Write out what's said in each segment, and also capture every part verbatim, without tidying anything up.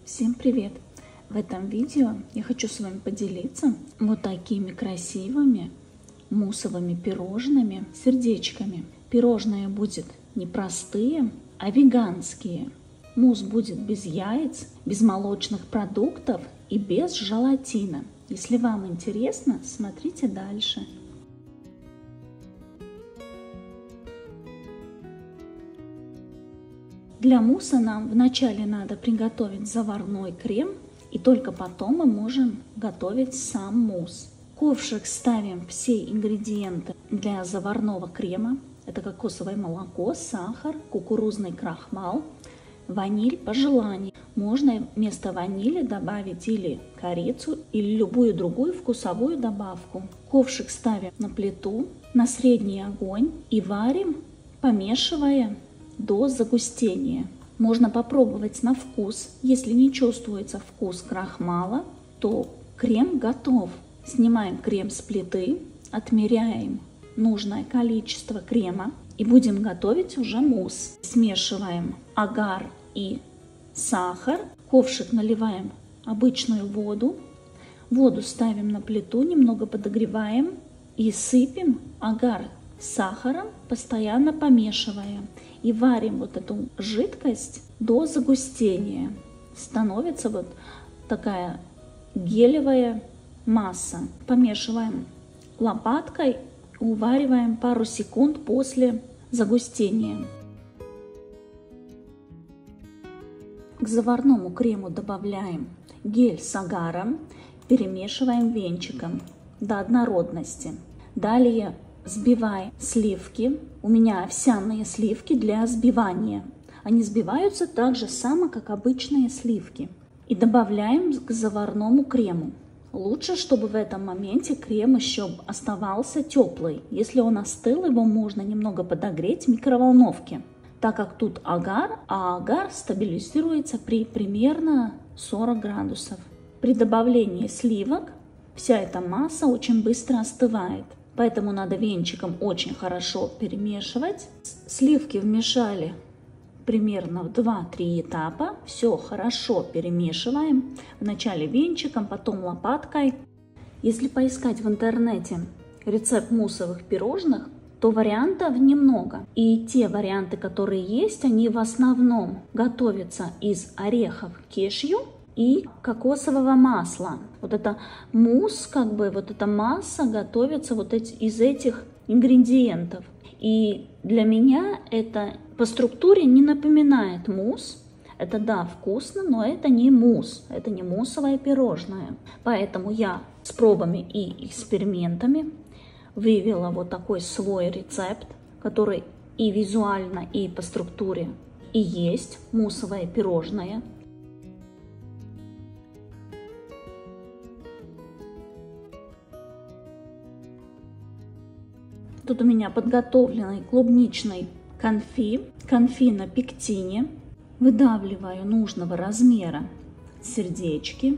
Всем привет! В этом видео я хочу с вами поделиться вот такими красивыми муссовыми пирожными с сердечками. Пирожные будут не простые, а веганские. Мусс будет без яиц, без молочных продуктов и без желатина. Если вам интересно, смотрите дальше. Для мусса нам вначале надо приготовить заварной крем, и только потом мы можем готовить сам мусс. В ковшик ставим все ингредиенты для заварного крема. Это кокосовое молоко, сахар, кукурузный крахмал, ваниль по желанию. Можно вместо ванили добавить или корицу, или любую другую вкусовую добавку. Ковшик ставим на плиту, на средний огонь и варим, помешивая до загустения. Можно попробовать на вкус. Если не чувствуется вкус крахмала, то крем готов. Снимаем крем с плиты, отмеряем нужное количество крема и будем готовить уже мусс. Смешиваем агар и сахар. В ковшик наливаем обычную воду. Воду ставим на плиту, немного подогреваем и сыпем агар с сахаром, постоянно помешивая. И варим вот эту жидкость до загустения. Становится вот такая гелевая масса. Помешиваем лопаткой, увариваем пару секунд после загустения. К заварному крему добавляем гель с агаром, перемешиваем венчиком до однородности. Далее взбиваем сливки. У меня овсяные сливки для взбивания. Они взбиваются так же само, как обычные сливки. И добавляем к заварному крему. Лучше, чтобы в этом моменте крем еще оставался теплый. Если он остыл, его можно немного подогреть в микроволновке, так как тут агар, а агар стабилизируется при примерно сорок градусов. При добавлении сливок вся эта масса очень быстро остывает. Поэтому надо венчиком очень хорошо перемешивать. Сливки вмешали примерно в два-три этапа. Все хорошо перемешиваем. Вначале венчиком, потом лопаткой. Если поискать в интернете рецепт муссовых пирожных, то вариантов немного. И те варианты, которые есть, они в основном готовятся из орехов кешью и кокосового масла. Вот это мусс, как бы вот эта масса готовится вот эти, из этих ингредиентов. И для меня это по структуре не напоминает мусс. Это да, вкусно, но это не мусс, это не муссовое пирожное. Поэтому я с пробами и экспериментами вывела вот такой свой рецепт, который и визуально, и по структуре и есть муссовое пирожное. Тут у меня подготовленный клубничный конфи, конфи на пектине. Выдавливаю нужного размера сердечки.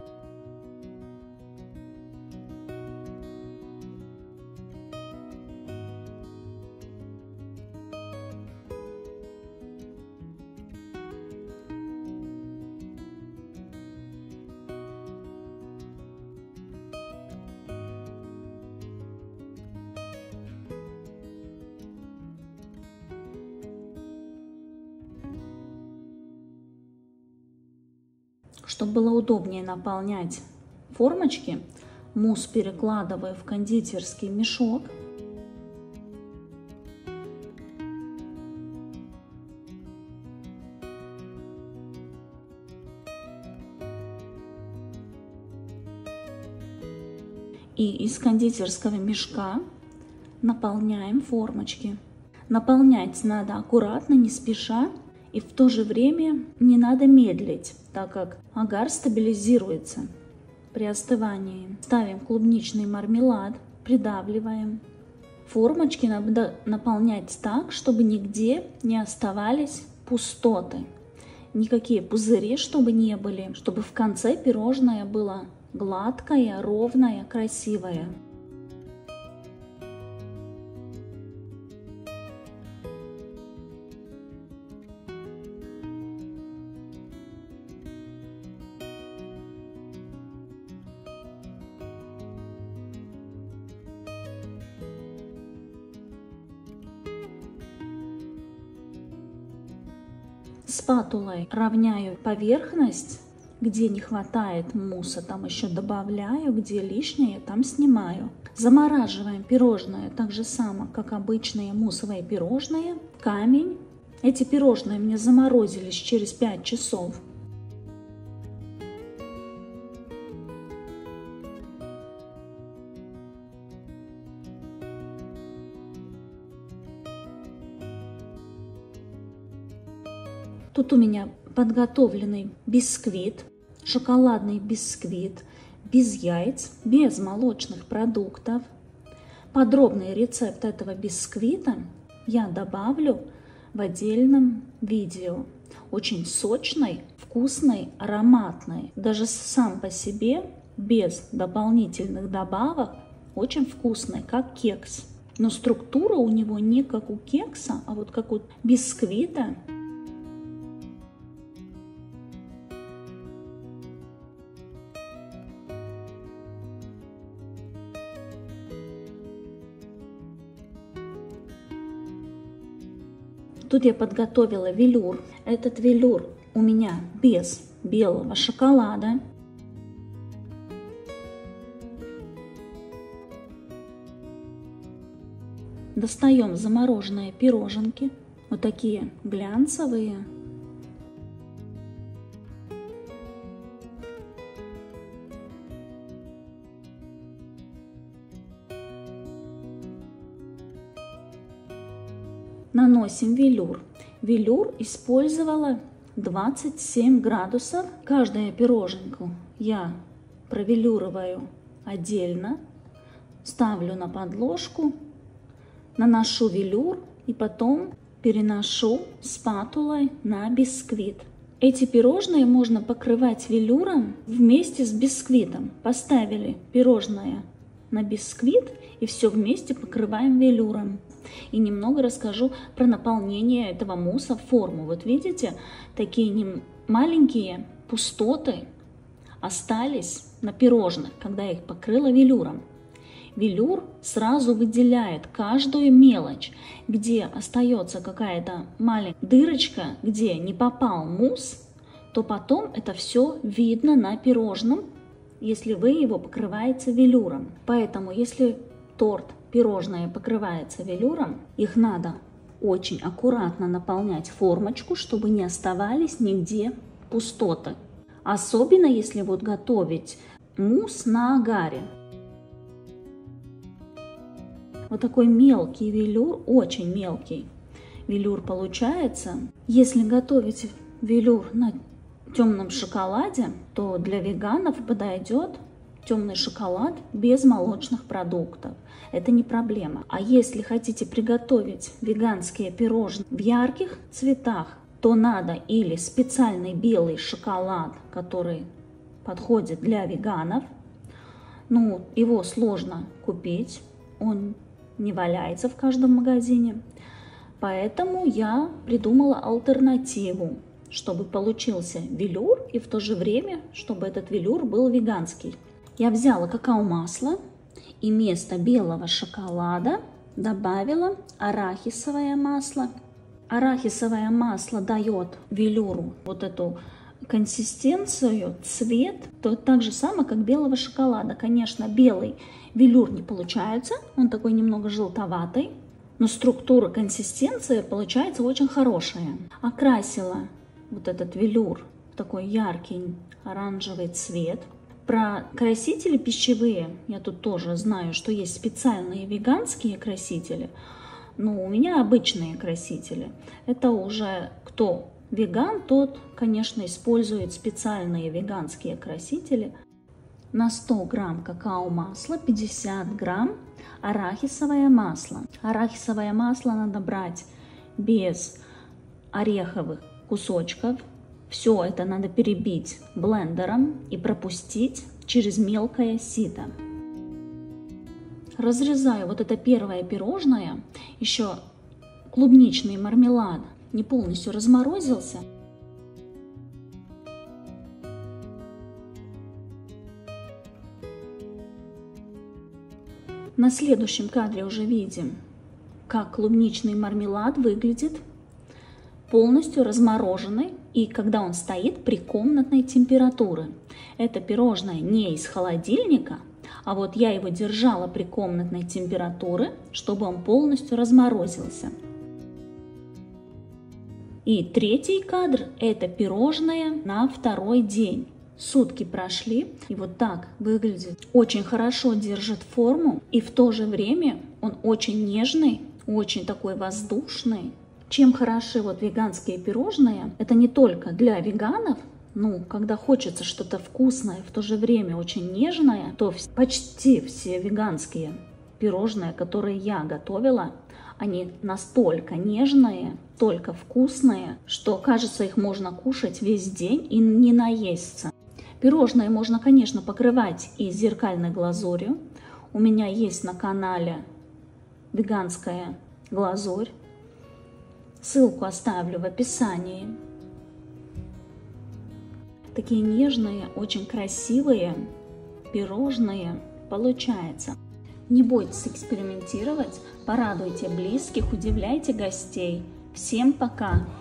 Чтобы было удобнее наполнять формочки, мусс перекладываю в кондитерский мешок. И из кондитерского мешка наполняем формочки. Наполнять надо аккуратно, не спеша. И в то же время не надо медлить, так как агар стабилизируется при остывании. Ставим клубничный мармелад, придавливаем. Формочки надо наполнять так, чтобы нигде не оставались пустоты. Никакие пузыри, чтобы не были, чтобы в конце пирожное было гладкое, ровное, красивое. Спатулой равняю поверхность, где не хватает мусса, там еще добавляю, где лишнее, там снимаю. Замораживаем пирожное так же само, как обычные муссовые пирожные. Камень. Эти пирожные мне заморозились через пять часов. Тут у меня подготовленный бисквит, шоколадный бисквит, без яиц, без молочных продуктов. Подробный рецепт этого бисквита я добавлю в отдельном видео. Очень сочный, вкусный, ароматный. Даже сам по себе, без дополнительных добавок, очень вкусный, как кекс. Но структура у него не как у кекса, а вот как у бисквита. Тут я подготовила велюр. Этот велюр у меня без белого шоколада. Достаем замороженные пироженки. Вот такие глянцевые. Наносим велюр. Велюр использовала двадцать семь градусов. Каждую пироженку я провелюриваю отдельно, ставлю на подложку, наношу велюр и потом переношу спатулой на бисквит. Эти пирожные можно покрывать велюром вместе с бисквитом. Поставили пирожное на бисквит и все вместе покрываем велюром. И немного расскажу про наполнение этого мусса в форму. Вот видите, такие не маленькие пустоты остались на пирожных, когда я их покрыла велюром. Велюр сразу выделяет каждую мелочь, где остается какая-то маленькая дырочка, где не попал мусс, то потом это все видно на пирожном, если вы его покрываете велюром. Поэтому, если торт, пирожное покрывается велюром, их надо очень аккуратно наполнять формочку, чтобы не оставались нигде пустоты. Особенно, если вот готовить мусс на агаре. Вот такой мелкий велюр, очень мелкий велюр получается. Если готовить велюр на темном шоколаде, то для веганов подойдет темный шоколад без молочных продуктов. Это не проблема. А если хотите приготовить веганские пирожные в ярких цветах, то надо или специальный белый шоколад, который подходит для веганов. Ну, его сложно купить, он не валяется в каждом магазине. Поэтому я придумала альтернативу, чтобы получился велюр и в то же время, чтобы этот велюр был веганский. Я взяла какао-масло и вместо белого шоколада добавила арахисовое масло. Арахисовое масло дает велюру вот эту консистенцию, цвет, то так же самое, как белого шоколада. Конечно, белый велюр не получается, он такой немного желтоватый, но структура, консистенция получается очень хорошая. Окрасила вот этот велюр в такой яркий оранжевый цвет. Про красители пищевые я тут тоже знаю, что есть специальные веганские красители, но у меня обычные красители. Это уже кто веган, тот, конечно, использует специальные веганские красители. На сто грамм какао-масла пятьдесят грамм арахисовое масло. Арахисовое масло надо брать без ореховых кусочков. Все это надо перебить блендером и пропустить через мелкое сито. Разрезаю вот это первое пирожное. Еще клубничный мармелад не полностью разморозился. На следующем кадре уже видим, как клубничный мармелад выглядит. полностью размороженный, и когда он стоит при комнатной температуре. Это пирожное не из холодильника, а вот я его держала при комнатной температуре, чтобы он полностью разморозился. И третий кадр – это пирожное на второй день. Сутки прошли, и вот так выглядит. Очень хорошо держит форму, и в то же время он очень нежный, очень такой воздушный. Чем хороши вот веганские пирожные, это не только для веганов, ну, когда хочется что-то вкусное, в то же время очень нежное, то почти все веганские пирожные, которые я готовила, они настолько нежные, столько вкусные, что, кажется, их можно кушать весь день и не наесться. Пирожные можно, конечно, покрывать и зеркальной глазурью. У меня есть на канале веганская глазурь. Ссылку оставлю в описании. Такие нежные, очень красивые пирожные получаются. Не бойтесь экспериментировать, порадуйте близких, удивляйте гостей. Всем пока!